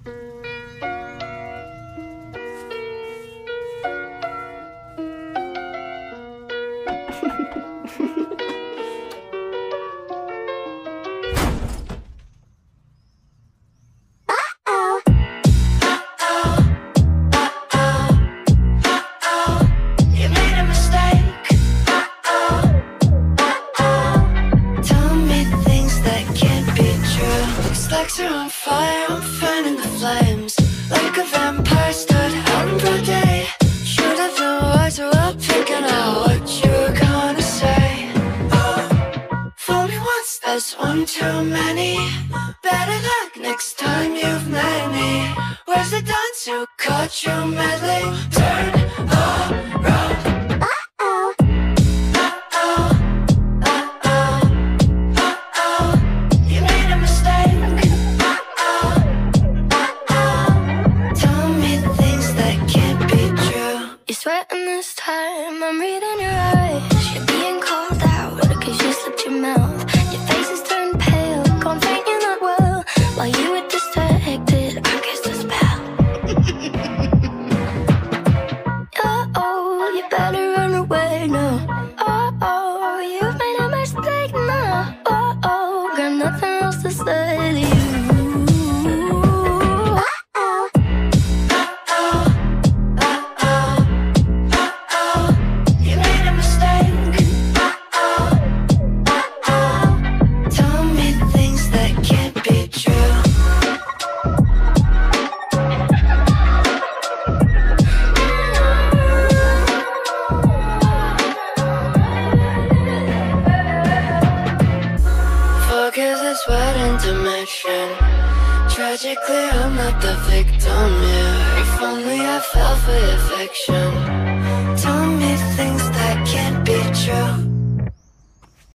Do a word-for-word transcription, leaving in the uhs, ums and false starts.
Legs are on fire, I'm fanning the flames. Like a vampire stood out in broad day. Should have known words were up, thinking out what you were gonna say. Oh, fool me once, that's one too many. Better luck next time you've met me. Where's the dunce who caught you meddling? Turn around. Sweating this time, I'm reading your eyes. You're being called out because you slipped your mouth. Your face is turned pale, gone faint, you're not well. While you were distracted, I guess the spell. Uh-oh, you better run away now. Uh-oh, you've made a mistake now. Uh-oh, got nothing else to say to you. Focus is wedding dimension. Tragically, I'm not the victim here. If only I fell for your fiction.